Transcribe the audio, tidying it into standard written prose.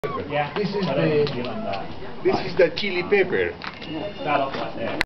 Yeah. This is but the yun ang this is the chili pepper. Scallop was there.